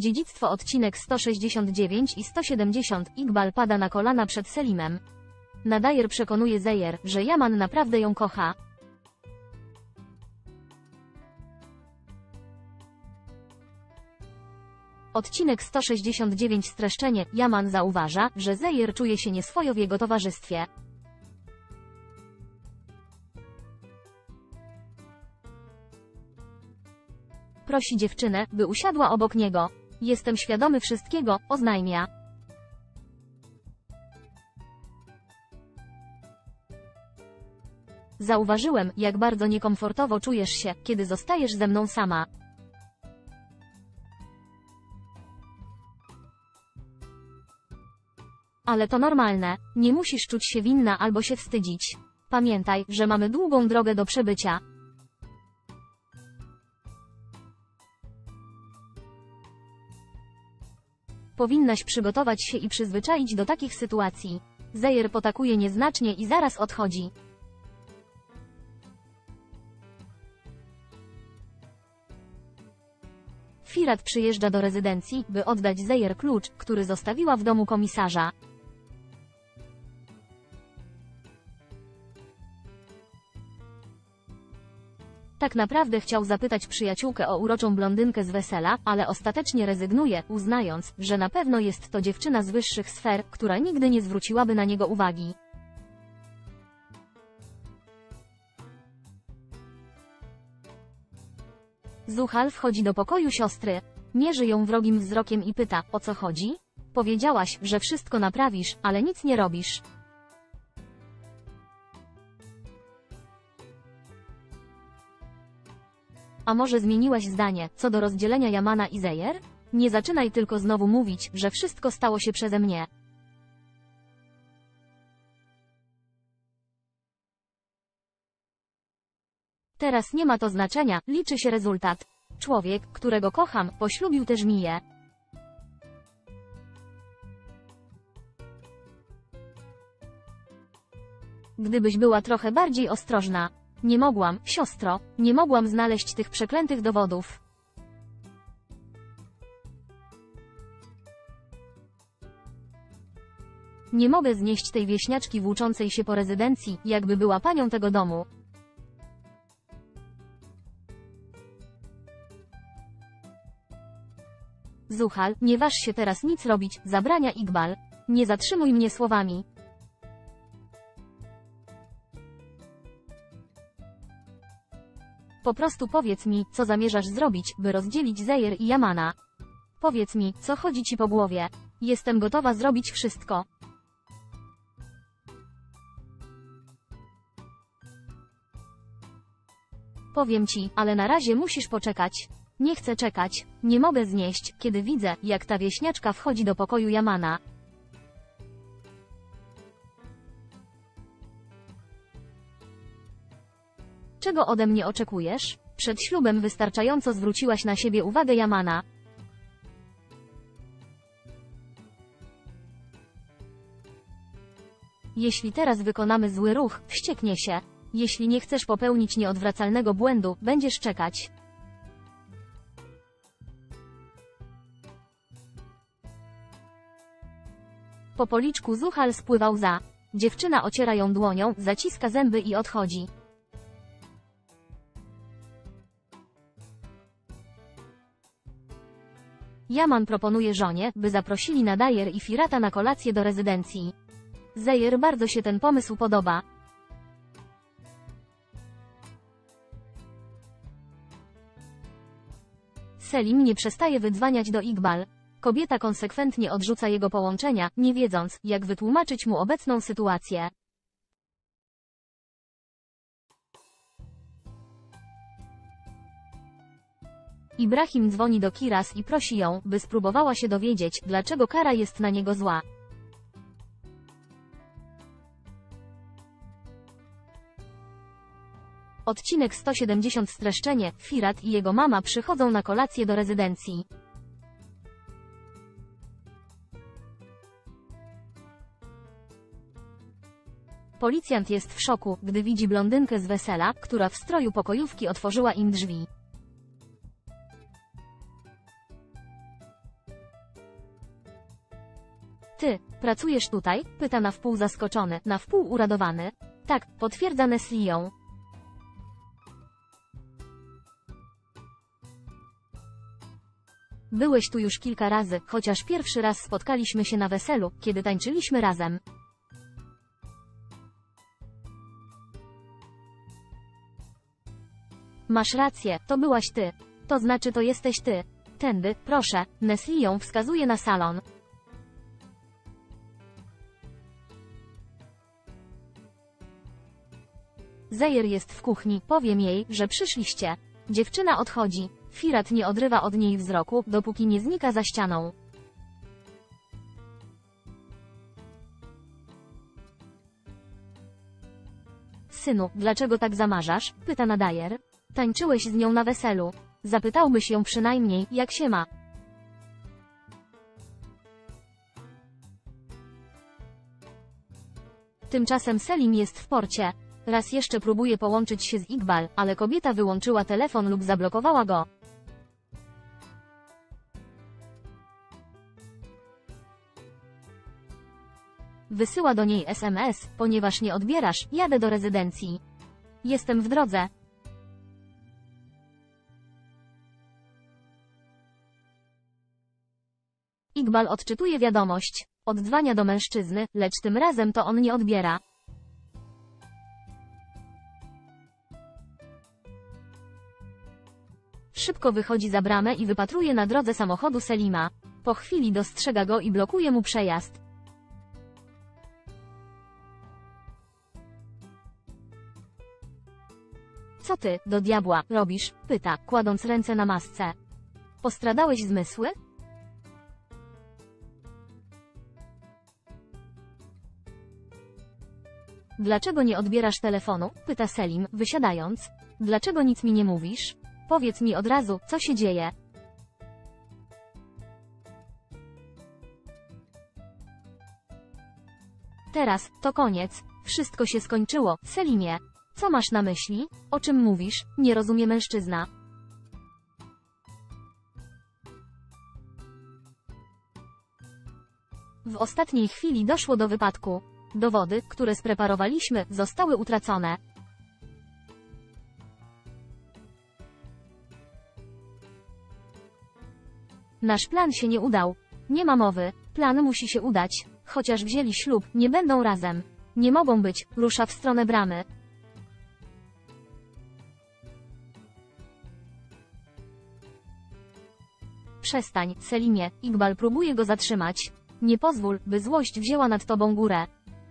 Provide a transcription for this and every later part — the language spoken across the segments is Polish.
Dziedzictwo odcinek 169 i 170. Iqbal pada na kolana przed Selimem. Nadajer przekonuje Zeher, że Yaman naprawdę ją kocha. Odcinek 169. Streszczenie. Yaman zauważa, że Zeher czuje się nieswojo w jego towarzystwie. Prosi dziewczynę, by usiadła obok niego. Jestem świadomy wszystkiego, oznajmia. Zauważyłem, jak bardzo niekomfortowo czujesz się, kiedy zostajesz ze mną sama. Ale to normalne. Nie musisz czuć się winna albo się wstydzić. Pamiętaj, że mamy długą drogę do przebycia. Powinnaś przygotować się i przyzwyczaić do takich sytuacji. Zeher potakuje nieznacznie i zaraz odchodzi. Firat przyjeżdża do rezydencji, by oddać Zeher klucz, który zostawiła w domu komisarza. Tak naprawdę chciał zapytać przyjaciółkę o uroczą blondynkę z wesela, ale ostatecznie rezygnuje, uznając, że na pewno jest to dziewczyna z wyższych sfer, która nigdy nie zwróciłaby na niego uwagi. Zuhal wchodzi do pokoju siostry. Mierzy ją wrogim wzrokiem i pyta, o co chodzi? Powiedziałaś, że wszystko naprawisz, ale nic nie robisz. A może zmieniłaś zdanie, co do rozdzielenia Yamana i Zeher? Nie zaczynaj tylko znowu mówić, że wszystko stało się przeze mnie. Teraz nie ma to znaczenia, liczy się rezultat. Człowiek, którego kocham, poślubił też Miję. Gdybyś była trochę bardziej ostrożna. Nie mogłam, siostro, nie mogłam znaleźć tych przeklętych dowodów. Nie mogę znieść tej wieśniaczki włóczącej się po rezydencji, jakby była panią tego domu. Zuhal, nie waż się teraz nic robić, zabrania Iqbal. Nie zatrzymuj mnie słowami. Po prostu powiedz mi, co zamierzasz zrobić, by rozdzielić Zeher i Yamana. Powiedz mi, co chodzi ci po głowie. Jestem gotowa zrobić wszystko. Powiem ci, ale na razie musisz poczekać. Nie chcę czekać. Nie mogę znieść, kiedy widzę, jak ta wieśniaczka wchodzi do pokoju Yamana. Czego ode mnie oczekujesz? Przed ślubem wystarczająco zwróciłaś na siebie uwagę Yamana. Jeśli teraz wykonamy zły ruch, wścieknie się. Jeśli nie chcesz popełnić nieodwracalnego błędu, będziesz czekać. Po policzku Zuhal spływa łza. Dziewczyna ociera ją dłonią, zaciska zęby i odchodzi. Yaman proponuje żonie, by zaprosili Nadajer i Firata na kolację do rezydencji. Zeher bardzo się ten pomysł podoba. Selim nie przestaje wydzwaniać do Iqbal. Kobieta konsekwentnie odrzuca jego połączenia, nie wiedząc, jak wytłumaczyć mu obecną sytuację. Ibrahim dzwoni do Kiraz i prosi ją, by spróbowała się dowiedzieć, dlaczego Kara jest na niego zła. Odcinek 170. Streszczenie. Firat i jego mama przychodzą na kolację do rezydencji. Policjant jest w szoku, gdy widzi blondynkę z wesela, która w stroju pokojówki otworzyła im drzwi. Pracujesz tutaj? Pyta na wpół zaskoczony, na wpół uradowany. Tak, potwierdza Nesli ją. Byłeś tu już kilka razy, chociaż pierwszy raz spotkaliśmy się na weselu, kiedy tańczyliśmy razem. Masz rację, to byłaś ty. To znaczy to jesteś ty. Tędy, proszę, Nesli ją wskazuje na salon. Zaire jest w kuchni, powiem jej, że przyszliście. Dziewczyna odchodzi. Firat nie odrywa od niej wzroku, dopóki nie znika za ścianą. Synu, dlaczego tak zamarzasz? Pyta Nadajer. Tańczyłeś z nią na weselu. Zapytałbyś ją przynajmniej, jak się ma. Tymczasem Selim jest w porcie. Raz jeszcze próbuje połączyć się z Iqbal, ale kobieta wyłączyła telefon lub zablokowała go. Wysyła do niej SMS, ponieważ nie odbierasz, jadę do rezydencji. Jestem w drodze. Iqbal odczytuje wiadomość. Oddzwania do mężczyzny, lecz tym razem to on nie odbiera. Szybko wychodzi za bramę i wypatruje na drodze samochodu Selima. Po chwili dostrzega go i blokuje mu przejazd. Co ty, do diabła, robisz? Pyta, kładąc ręce na masce. Postradałeś zmysły? Dlaczego nie odbierasz telefonu? Pyta Selim, wysiadając. Dlaczego nic mi nie mówisz? Powiedz mi od razu, co się dzieje. Teraz, to koniec. Wszystko się skończyło, Selimie. Co masz na myśli? O czym mówisz? Nie rozumie mężczyzna. W ostatniej chwili doszło do wypadku. Dowody, które spreparowaliśmy, zostały utracone. Nasz plan się nie udał. Nie ma mowy. Plan musi się udać. Chociaż wzięli ślub, nie będą razem. Nie mogą być. Rusza w stronę bramy. Przestań, Selimie. Iqbal próbuje go zatrzymać. Nie pozwól, by złość wzięła nad tobą górę.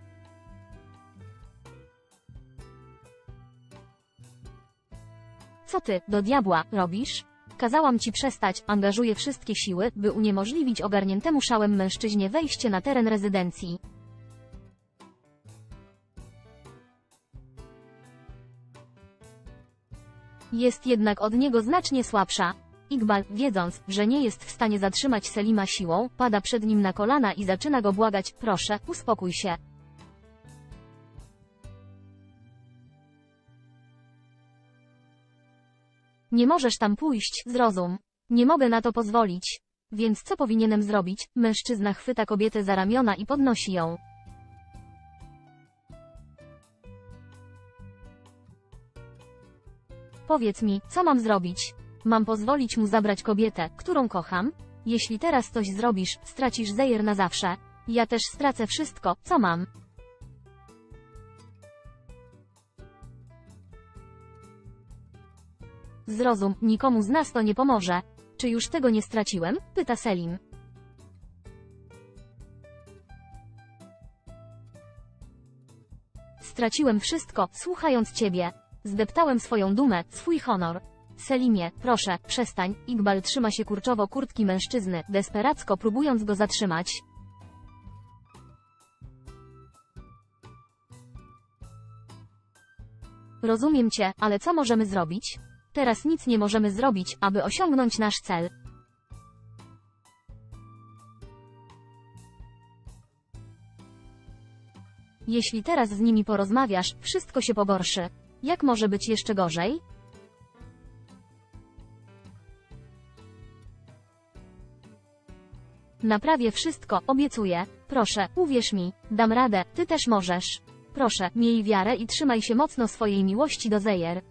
Co ty, do diabła, robisz? Kazałam ci przestać, angażuję wszystkie siły, by uniemożliwić ogarniętemu szałem mężczyźnie wejście na teren rezydencji. Jest jednak od niego znacznie słabsza. Iqbal, wiedząc, że nie jest w stanie zatrzymać Selima siłą, pada przed nim na kolana i zaczyna go błagać, proszę, uspokój się. Nie możesz tam pójść, zrozum. Nie mogę na to pozwolić. Więc co powinienem zrobić? Mężczyzna chwyta kobietę za ramiona i podnosi ją. Powiedz mi, co mam zrobić? Mam pozwolić mu zabrać kobietę, którą kocham? Jeśli teraz coś zrobisz, stracisz Zaire na zawsze. Ja też stracę wszystko, co mam. Zrozum, nikomu z nas to nie pomoże. Czy już tego nie straciłem? Pyta Selim. Straciłem wszystko, słuchając ciebie. Zdeptałem swoją dumę, swój honor. Selimie, proszę, przestań. Iqbal trzyma się kurczowo kurtki mężczyzny, desperacko próbując go zatrzymać. Rozumiem cię, ale co możemy zrobić? Teraz nic nie możemy zrobić, aby osiągnąć nasz cel. Jeśli teraz z nimi porozmawiasz, wszystko się pogorszy. Jak może być jeszcze gorzej? Naprawię wszystko, obiecuję. Proszę, uwierz mi, dam radę, ty też możesz. Proszę, miej wiarę i trzymaj się mocno swojej miłości do Zejer.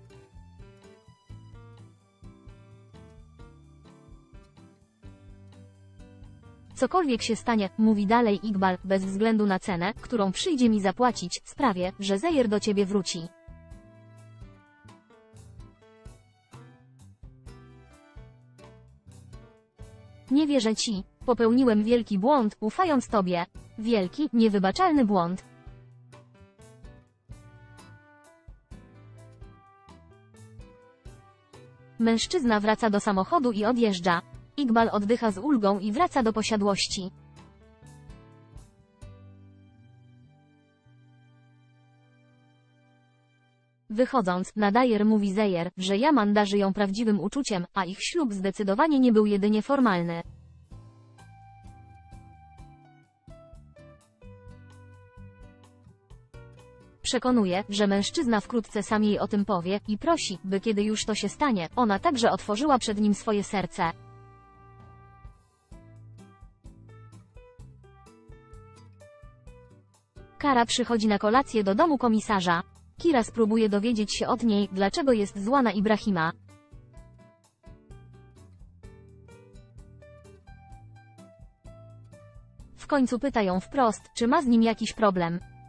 Cokolwiek się stanie, mówi dalej Iqbal, bez względu na cenę, którą przyjdzie mi zapłacić, sprawię, że Zejer do ciebie wróci. Nie wierzę ci. Popełniłem wielki błąd, ufając tobie. Wielki, niewybaczalny błąd. Mężczyzna wraca do samochodu i odjeżdża. Iqbal oddycha z ulgą i wraca do posiadłości. Wychodząc, Nadajer mówi Zejer, że Yaman darzy ją prawdziwym uczuciem, a ich ślub zdecydowanie nie był jedynie formalny. Przekonuje, że mężczyzna wkrótce sam jej o tym powie i prosi, by kiedy już to się stanie, ona także otworzyła przed nim swoje serce. Kara przychodzi na kolację do domu komisarza. Kira spróbuje dowiedzieć się od niej, dlaczego jest zła na Ibrahima. W końcu pyta ją wprost, czy ma z nim jakiś problem.